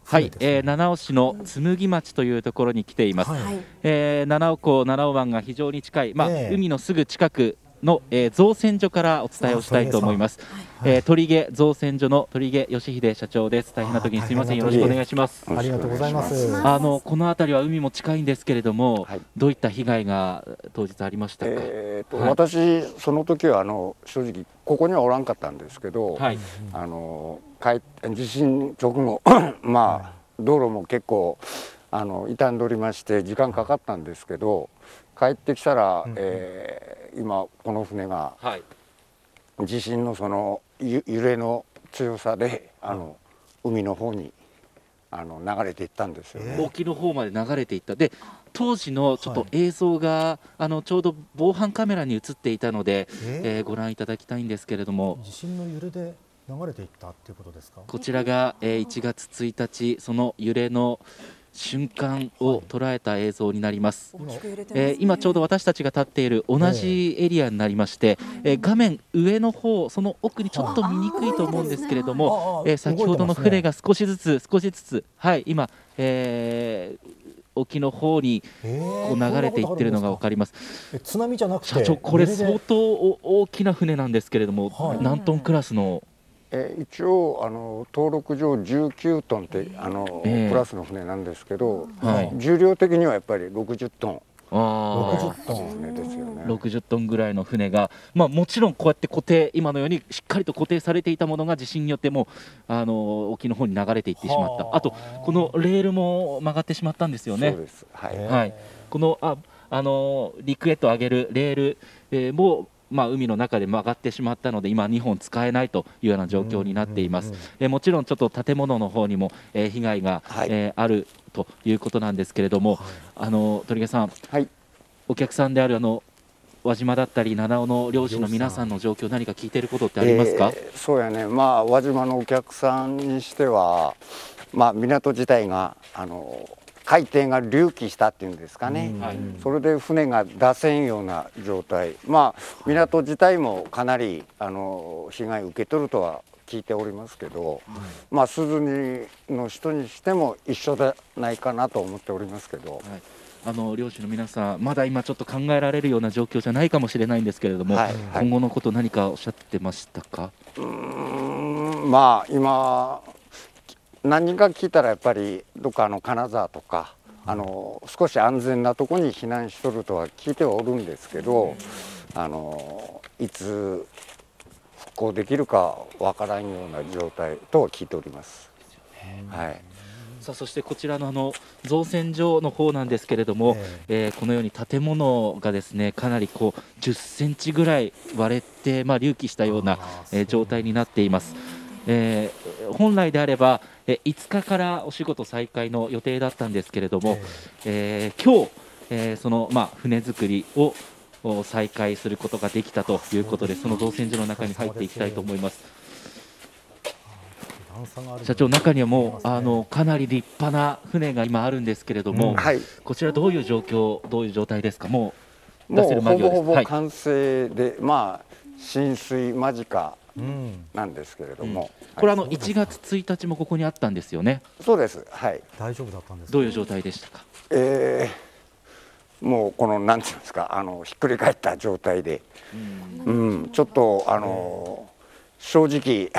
はい、七尾市の紬町というところに来ています。七尾港、七尾湾が非常に近い、海のすぐ近くの、造船所からお伝えをしたいと思います。鳥毛造船所の鳥毛義秀社長です。大変な時にすみません、よろしくお願いします。 ありがとうございます。 この辺りは海も近いんですけれども、どういった被害が当日ありましたか。 私その時は正直ここにはおらんかったんですけど、地震直後道路も結構傷んでおりまして時間かかったんですけど、帰ってきたら、今この船が、地震のその揺れの強さで海の方に流れていったんですよね。 沖の方まで流れていった。で当時のちょっと映像が、ちょうど防犯カメラに映っていたので、ご覧いただきたいんですけれども、 地震の揺れで流れていったっていうことですか。 こちらが、1月1日その揺れの瞬間を捉えた映像になります。今ちょうど私たちが立っている同じエリアになりまして、画面上の方、その奥にちょっと見にくいと思うんですけれども、先ほどの船が少しずつ今、沖の方にこう流れていっているのが分かります。 津波じゃなくて、 社長、これ相当大きな船なんですけれども、何トンクラスの。 一応登録上19トンってクラスの船なんですけど、重量的にはやっぱり60トン。 60トンぐらいの船が、もちろんこうやって固定、今のようにしっかりと固定されていたものが地震によっても沖の方に流れていってしまった。あとこのレールも曲がってしまったんですよね。 そうです。 この陸へと上げるレールも海の中で曲がってしまったので今2本使えないというような状況になっています。もちろんちょっと建物の方にも被害があるということなんですけれども、鳥毛さん、お客さんである輪島だったり七尾の漁師の皆さんの状況、何か聞いていることってありますか。 そうやね、輪島のお客さんにしては、港自体が海底が隆起したっていうんですかね、それで船が出せんような状態、港自体もかなり被害を受け取るとは聞いておりますけど、鈴荷の人にしても一緒じゃないかなと思っておりますけど、 漁師の皆さん、まだ今ちょっと考えられるような状況じゃないかもしれないんですけれども、今後のこと何かおっしゃってましたか。 今何人か聞いたらやっぱりどっか金沢とか少し安全なところに避難しとるとは聞いてはおるんですけど、いつ復興できるかわからんような状態とは聞いております。 そしてこちらの造船所の方なんですけれども、このように建物がですねかなり10センチぐらい割れて、隆起したような状態になっています。本来であれば5日からお仕事再開の予定だったんですけれども、今日、その船作りを再開することができたということで、その造船所の中に入っていきたいと思います。社長、中にはもうかなり立派な船が今あるんですけれども、こちらどういう状態ですか。もう出せる間際です。 ほぼほぼ完成で、浸水間近なんですけれども、 これ1月1日もここにあったんですよね。 そうです。 大丈夫だったんですか。 どういう状態でしたか。 もうなんていうんですか、ひっくり返った状態で、ちょっと正直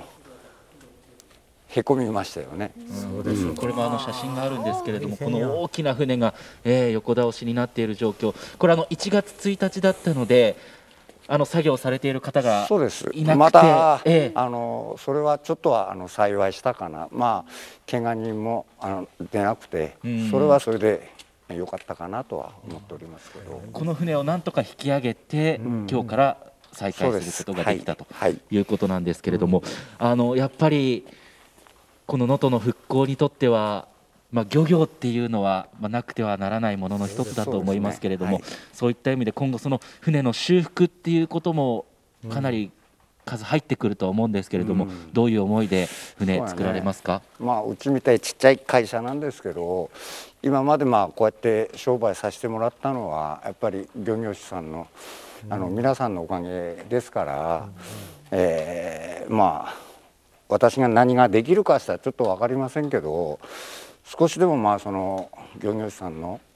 へこみましたよね。 これも写真があるんですけれども、この大きな船が、横倒しになっている状況、これ1月1日だったので作業されている方がいなくて、 そうです。また、それはちょっとは幸いしたかな。怪我人も出なくて、それはそれで良かったかなとは思っておりますけど、 この船をなんとか引き上げて、今日から再開することができたということなんですけれども、やっぱりこの能登の復興にとっては漁業っていうのはなくてはならないものの一つだと思いますけれども、そういった意味で今後その船の修復っていうこともかなり数入ってくると思うんですけれども、どういう思いで船作られますか。 うちみたいちっちゃい会社なんですけど、今までこうやって商売させてもらったのはやっぱり漁業者さんの皆さんのおかげですから、 私が何ができるかしたらちょっと分かりませんけど、少しでもまあその漁業者さんの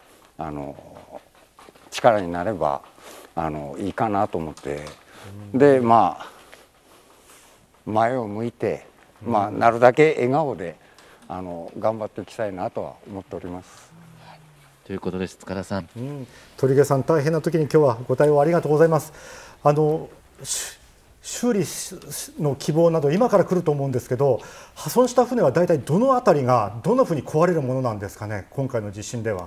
力になればいいかなと思って、でまあ前を向いて、まあなるだけ笑顔で頑張っていきたいなとは思っております。 ということです。塚田さん、 鳥毛さん、大変な時に今日はご対応ありがとうございます。修理の希望など今から来ると思うんですけど、破損した船は大体どのあたりがどんなふうに壊れるものなんですかね、今回の地震では。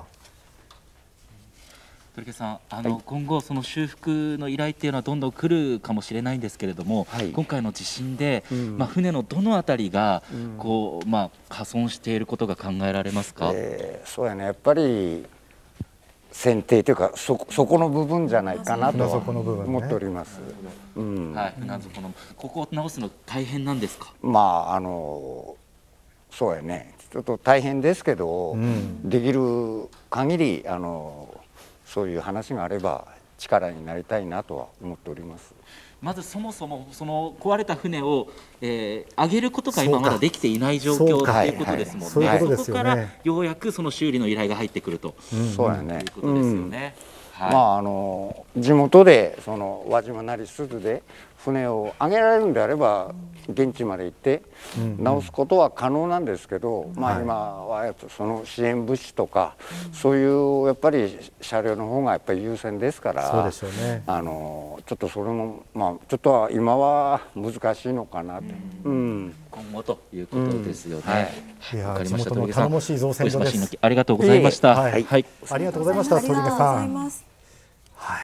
鳥毛さん、今後その修復の依頼っていうのはどんどん来るかもしれないんですけれども、今回の地震で、船のどのあたりがこう、破損していることが考えられますか？ そうやね、やっぱり船底というかそこの部分じゃないかなと思っております。 船底のここを直すの大変なんですか？ まあそうやね、ちょっと大変ですけど、できる限りそういう話があれば力になりたいなとは思っております。 まずそもそもその壊れた船を、上げることが今まだできていない状況ということですもんね。そこからようやくその修理の依頼が入ってくると、 そうやね、 いうことですよね。 まあ地元でその輪島なり珠洲で船を上げられるんであれば現地まで行って直すことは可能なんですけど、まあ今はその支援物資とかそういうやっぱり車両の方がやっぱり優先ですから、 そうでしょうね。 ちょっとそれもまあちょっとは今は難しいのかなと。 今後ということですよね。 わかりました。地元の頼もしい造船所です。 ありがとうございました。 ありがとうございました、鳥毛さん。